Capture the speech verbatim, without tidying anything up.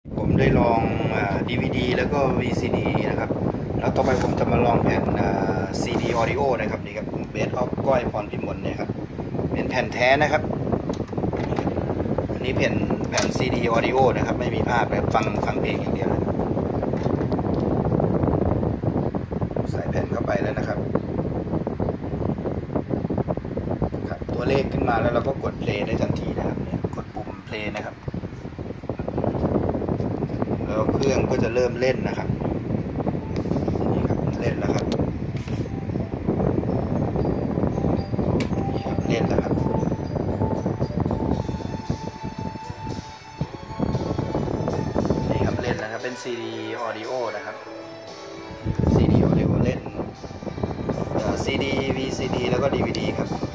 ผมได้ลอง ดี วี ดี แล้วก็ วี ซี ดี นะครับแล้วต่อไปผมจะมาลองแผ่น ซี ดี Audio นะครับนี่ครับเบสออฟก้อยพรพิมลเนี่ยครับเป็นแผ่นแท้นะครับอันนี้แผ่นแผ่น ซี ดี Audio นะครับไม่มีภาพแบบฟังฟังเพลงอย่างเดียวใส่แผ่นเข้าไปแล้วนะครับครับตัวเลขขึ้นมาแล้วเราก็กดเพลย์ได้ทันทีนะครับเนี่ยกดปุ่มเพลย์นะครับแล้วเครื่องก็จะเริ่มเล่นนะครับนี่ครับเล่นแล้วครับนี่ครับเล่นแล้วครับนี่ครับเล่นแล้วครับเป็น ซี ดี Audio นะครับ ซี ดี Audio เล่น ซี ดี วี ซี ดี แล้วก็ ดี วี ดี ครับ